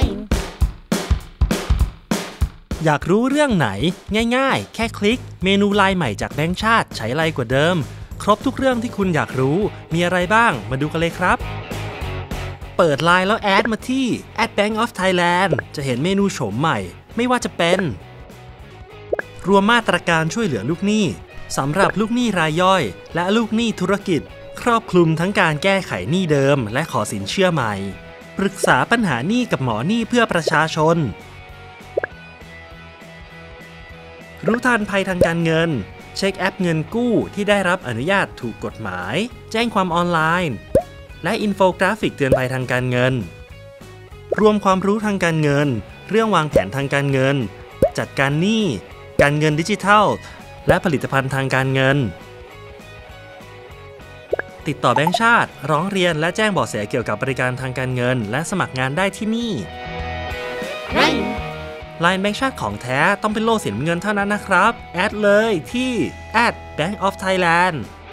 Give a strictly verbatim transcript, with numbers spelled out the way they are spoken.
อยากรู้เรื่องไหนง่ายๆแค่คลิกเมนูไลน์ใหม่จากแบงก์ชาติใช้ไลน์กว่าเดิมครบทุกเรื่องที่คุณอยากรู้มีอะไรบ้างมาดูกันเลยครับเปิดไลน์แล้วแอดมาที่ แอท Bank of Thailand จะเห็นเมนูโฉมใหม่ไม่ว่าจะเป็นรวมมาตรการช่วยเหลือลูกหนี้สำหรับลูกหนี้รายย่อยและลูกหนี้ธุรกิจครอบคลุมทั้งการแก้ไขหนี้เดิมและขอสินเชื่อใหม่ปรึกษาปัญหาหนี้กับหมอหนี้เพื่อประชาชนรู้ทันภัยทางการเงินเช็คแอปเงินกู้ที่ได้รับอนุญาตถูกกฎหมายแจ้งความออนไลน์และอินโฟกราฟิกเตือนภัยทางการเงินรวมความรู้ทางการเงินเรื่องวางแผนทางการเงินจัดการหนี้การเงินดิจิทัลและผลิตภัณฑ์ทางการเงินติดต่อแบงก์ชาติร้องเรียนและแจ้งเบาะแสเกี่ยวกับบริการทางการเงินและสมัครงานได้ที่นี่ไลน์แบงก์ชาติของแท้ต้องเป็นโลกสีน้ำเงินเท่านั้นนะครับแอดเลยที่ แอท Bank of Thailand